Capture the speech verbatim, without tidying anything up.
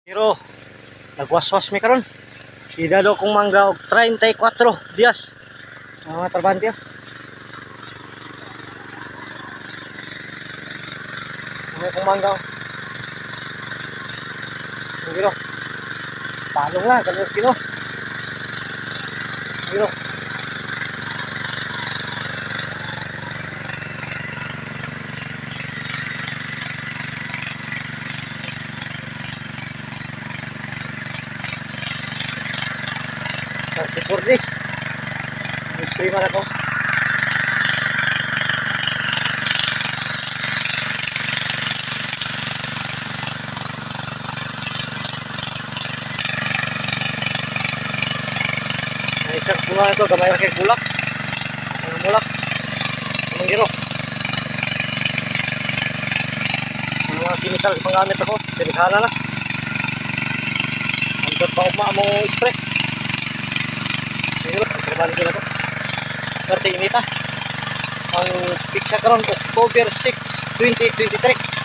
Pero nagwaswas mi karon. Idado kong mangga og thirty-four dias. Mga trabante. Ano kong mangga? Pero palong lang kalos kilo. Pero thirty-four days. Mystery man ako. Ay, isang bunga ito. Gamay lang kay bulak. Ang mulak. Ang giro. Ang mga chemical panggamit ako. Delikala na. Ang pa uma mong spray. Siguro, trabaho din ako. thirty inita. Ang pizza karon October six, twenty twenty-three.